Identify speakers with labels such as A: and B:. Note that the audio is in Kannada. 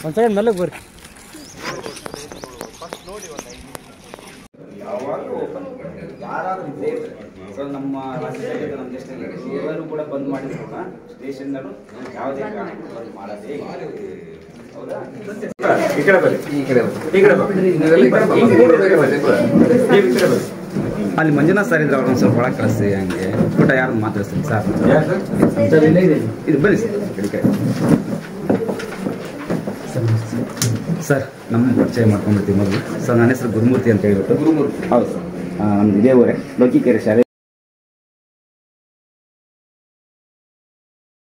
A: ಒಂದು ಸೈಡ್ ಮೆಲ್ಲಗೆ ಬರ್ರಿ.
B: ಯಾವಾಗಲೂ ಓಪನ್, ಯಾರಾದರೂ ಇದ್ದೇ ಇರ್ತಾರೆ. ಸೊ ನಮ್ಮ ರಾಜ್ಯದಲ್ಲಿ ನಮ್ಮ ದೇಶದಲ್ಲಿ ಎಲ್ಲರೂ ಕೂಡ ಬಂದ್ ಮಾಡಿದ್ರು ಸ್ಟೇಷನ್ನರು ಯಾವುದೇ ಕಾರಣಕ್ಕೂ ಬಂದ್ ಮಾಡೋದೇ ಹೌದಾ? ಈ ಕಡೆ ಬನ್ನಿ, ಈ ಕಡೆ ಅಲ್ಲಿ ಮಂಜುನಾಥ್ ಸರ್ ಇದ್ರೆ ಅವ್ರನ್ನ ಸ್ವಲ್ಪ ಒಳಗೆ ಕಳಿಸಿ. ಹಂಗೆ ಊಟ ಯಾರು ಮಾತಾಡ್ತೀನಿ ಸರ್, ಇದು ಬನ್ನಿ ಸರ್. ಈ ಕಡೆ ಸರ್ ನಮ್ಮ ಪರಿಚಯ ಮಾಡ್ಕೊಂಡ್ಬಿಡ್ತೀವಿ ಮೊದಲು. ಸರ್ ನನ್ನ ಹೆಸರು ಗುರುಮೂರ್ತಿ ಅಂತ ಹೇಳ್ಬಿಟ್ಟು. ಹೌದು ಸರ್, ನಮ್ದು ಇದೇ ಊರೇ ಲೋಕಿಕೆರೆ ಶಾಲೆ